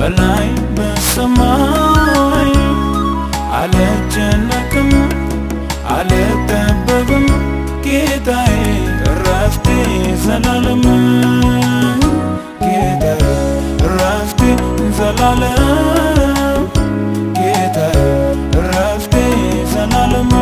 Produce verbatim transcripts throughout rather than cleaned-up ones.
በላይ በሰማይ አልጨነቅም አልጠበብም ጌታዬ እረፍቴ ዘላለም ጌታዬ እረፍቴ ዘላለም ጌታዬ እረፍቴ ዘላለም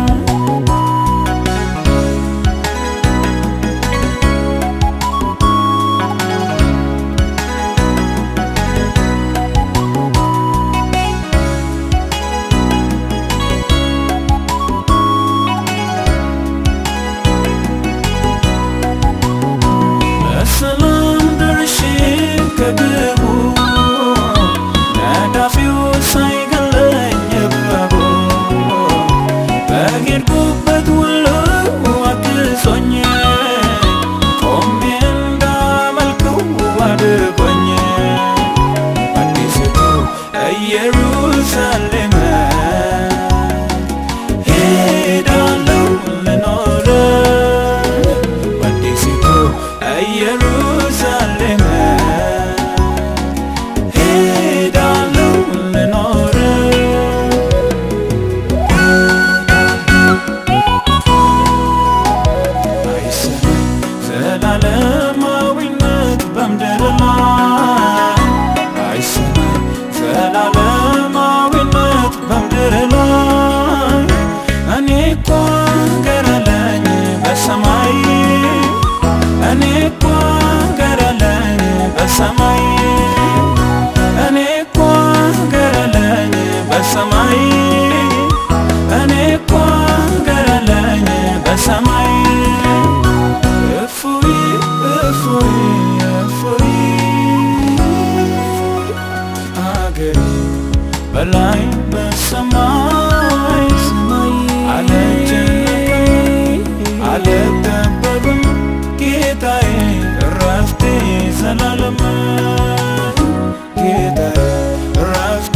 Jerusalem hedalu lenore badisito Jerusalem hedalu lenore aisa zelalemaዊነት በምድር ላይ aisa ዘላለማዊነት በምድር ላይ እኔ እኮ አገር አለኝ በሰማይ እኔ እኮ አገር አለኝ በሰማይ እኔ እኮ አገር አለኝ በሰማይ እኔ እኮ አገር አለኝ በሰማይ እፎይ እፎይ እፎይ በላይ በሰማይ አልጨነቅም አልጠበብም ጌታዬ እረፍቴ ዘላለም ጌታዬ እረፍቴ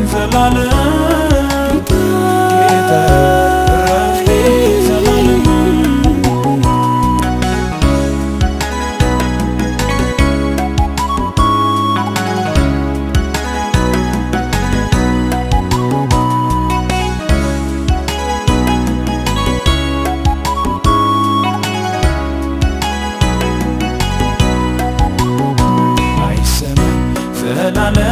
ዘላለም ጌታዬ እረፍቴ ዘላለም la la